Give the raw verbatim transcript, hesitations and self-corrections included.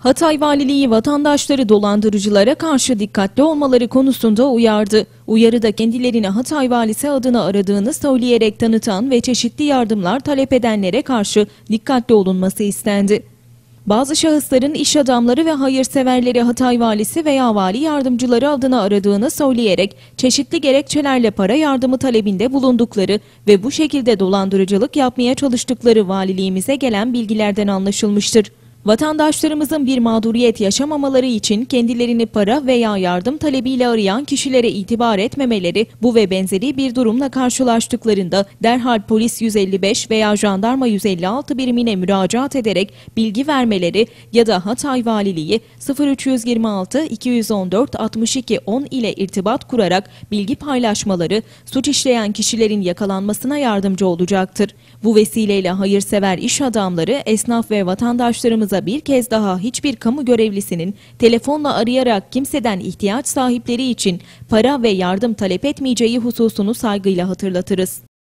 Hatay Valiliği vatandaşları dolandırıcılara karşı dikkatli olmaları konusunda uyardı. Uyarıda kendilerini Hatay Valisi adına aradığını söyleyerek tanıtan ve çeşitli yardımlar talep edenlere karşı dikkatli olunması istendi. Bazı şahısların iş adamları ve hayırseverleri Hatay Valisi veya vali yardımcıları adına aradığını söyleyerek çeşitli gerekçelerle para yardımı talebinde bulundukları ve bu şekilde dolandırıcılık yapmaya çalıştıkları valiliğimize gelen bilgilerden anlaşılmıştır. Vatandaşlarımızın bir mağduriyet yaşamamaları için kendilerini para veya yardım talebiyle arayan kişilere itibar etmemeleri, bu ve benzeri bir durumla karşılaştıklarında derhal polis yüz elli beş veya jandarma yüz elli altı birimine müracaat ederek bilgi vermeleri ya da Hatay Valiliği sıfır üç yüz yirmi altı iki yüz on dört altmış iki on ile irtibat kurarak bilgi paylaşmaları suç işleyen kişilerin yakalanmasına yardımcı olacaktır. Bu vesileyle hayırsever iş adamları, esnaf ve vatandaşlarımıza bir kez daha hiçbir kamu görevlisinin telefonla arayarak kimseden ihtiyaç sahipleri için para ve yardım talep etmeyeceği hususunu saygıyla hatırlatırız.